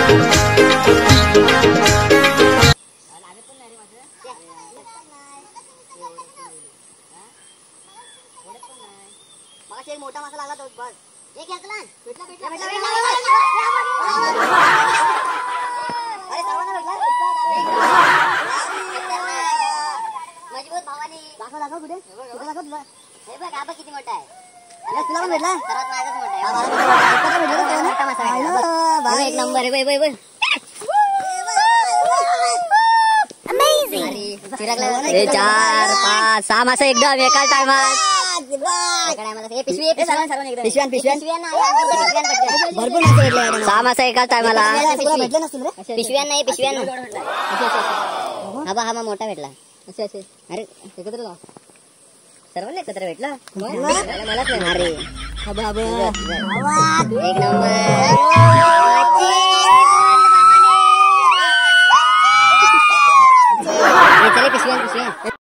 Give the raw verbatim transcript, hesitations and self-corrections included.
एक मोठा मासा लागला तो बस एक घेतला भेटला भेटला भेटला अरे सर्वांना भेटला मजबूत भावानी दाखव दाखव कुठे कुठे दाखव तुला हे बघ आबा किती मोठा आहे अरे तुला पण भेटला सर्वात माझाच मोठा आहे एकत्र भेटला मोठा मासा आहे एक नंबर आहे बाय बाय अमेझिंग अरे चार पाच सहा मासा एकदम एकाच टायमात सहा मासा एकाच टायमाला पिशव्या नाही पिशव्या हा बा हा मा मोठा भेटला असे असे अरे एकत्र लाव सर्वांना एकत्र भेटला मलाच नाही अरे एक नंबर